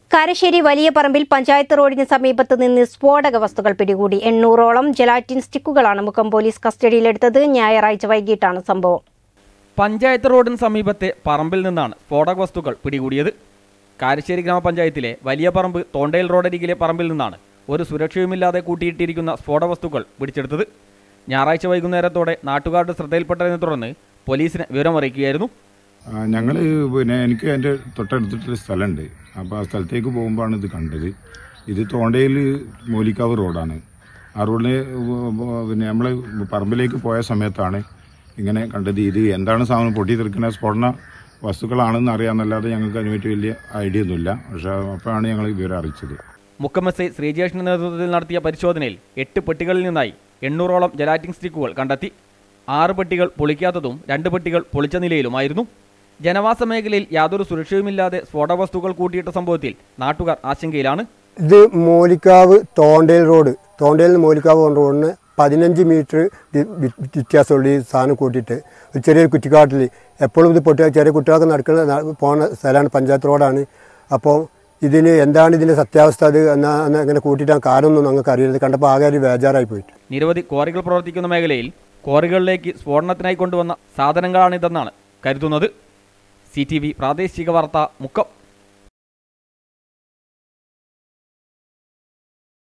കാരശ്ശേരി വലിയ പറമ്പിൽ പഞ്ചായത്ത് റോഡിന് സമീപത്ത് നിന്ന് സ്ഫോടക വസ്തുക്കൾ പിടികൂടി. 800ഓളം ജലാറ്റിൻ സ്റ്റിക്കുകളാണ് മുക്കം പോലീസ് കസ്റ്റഡിയിലെടുത്തത്. ഞായറാഴ്ച വൈകിട്ടാണ് സംഭവം. പഞ്ചായത്ത് റോഡിന് സമീപത്തെ പറമ്പിൽ നിന്നാണ് സ്ഫോടക വസ്തുക്കൾ പിടികൂടിയത്. കാരശ്ശേരി ഗ്രാമപഞ്ചായത്തിലെ വലിയ പറമ്പ് തോണ്ടയിൽ റോഡരികിലെ പറമ്പിൽ നിന്നാണ് ഒരു സുരക്ഷയുമില്ലാതെ കൂട്ടിയിട്ടിരിക്കുന്ന സ്ഫോടക വസ്തുക്കൾ പിടിച്ചെടുത്തത്. ഞായറാഴ്ച വൈകുന്നേരത്തോടെ നാട്ടുകാരുടെ ശ്രദ്ധയിൽപ്പെട്ടതിനെ തുടർന്ന് പോലീസിനെ വിവരമറിയിക്കുകയായിരുന്നു. ഞങ്ങൾ എനിക്ക് എൻ്റെ തൊട്ടടുത്തിട്ടൊരു സ്ഥലമുണ്ട്. അപ്പോൾ ആ സ്ഥലത്തേക്ക് പോകുമ്പോഴാണ് ഇത് കണ്ടത്. ഇത് തോണ്ടയിൽ മൂലിക്കാവ് റോഡാണ്. ആ റോഡിൽ നമ്മൾ പറമ്പിലേക്ക് പോയ സമയത്താണ് ഇങ്ങനെ കണ്ടത്. ഇത് എന്താണ് സാധനം പൊട്ടിത്തെറിക്കുന്ന സ്ഫോടന വസ്തുക്കളാണെന്ന് അറിയാമെന്നല്ലാതെ ഞങ്ങൾക്ക് അതിനുപറ്റി വലിയ ഐഡിയ ഒന്നുമില്ല. പക്ഷേ അപ്പോഴാണ് ഞങ്ങൾ വിവരം അറിയിച്ചത്. മുക്കം എസ് ഐ ശ്രീജേഷിന്റെ നേതൃത്വത്തിൽ നടത്തിയ പരിശോധനയിൽ 8 പെട്ടികളിൽ നിന്നായി 800ഓളം ജലാറ്റിൻ സ്റ്റിക്കുകൾ കണ്ടെത്തി. 6 പെട്ടികൾ പൊളിക്കാത്തതും 2 പെട്ടികൾ പൊളിച്ച നിലയിലുമായിരുന്നു. ജനവാസ മേഖലയിൽ യാതൊരു സുരക്ഷയുമില്ലാതെ സ്ഫോടക വസ്തുക്കൾ കൂട്ടിയിട്ട സംഭവത്തിൽ നാട്ടുകാർ ആശങ്കയിലാണ്. ഇത് മൂലിക്കാവ് തോണ്ടയിൽ റോഡ്, തോണ്ടയിൽ നിന്ന് മൂലിക്കാവ് റോഡിന് 15 മീറ്റർ വ്യത്യാസമുള്ള ഈ സാധനം കൂട്ടിയിട്ട് ചെറിയൊരു കുറ്റിക്കാട്ടിൽ എപ്പോഴും ഇത് പൊട്ടിയ ചെറിയ കുട്ടികൾക്ക് നടക്കുന്ന പോകുന്ന സ്ഥലമാണ്, പഞ്ചായത്ത് റോഡാണ്. അപ്പോൾ ഇതിന് എന്താണ് ഇതിൻ്റെ സത്യാവസ്ഥ, അത് അങ്ങനെ കൂട്ടിയിട്ടാണ് കാരണമൊന്നും ഞങ്ങൾക്ക് അറിയില്ല. കണ്ടപ്പോൾ ആകെ ഒരു ബേജാറായി പോയിട്ട്. നിരവധി ക്വാറികൾ പ്രവർത്തിക്കുന്ന മേഖലയിൽ ക്വാറികളിലേക്ക് സ്ഫോടനത്തിനായി കൊണ്ടുവന്ന സാധനങ്ങളാണിതെന്നാണ് കരുതുന്നത്. CTV പ്രാദേശിക വാർത്ത മുക്കം.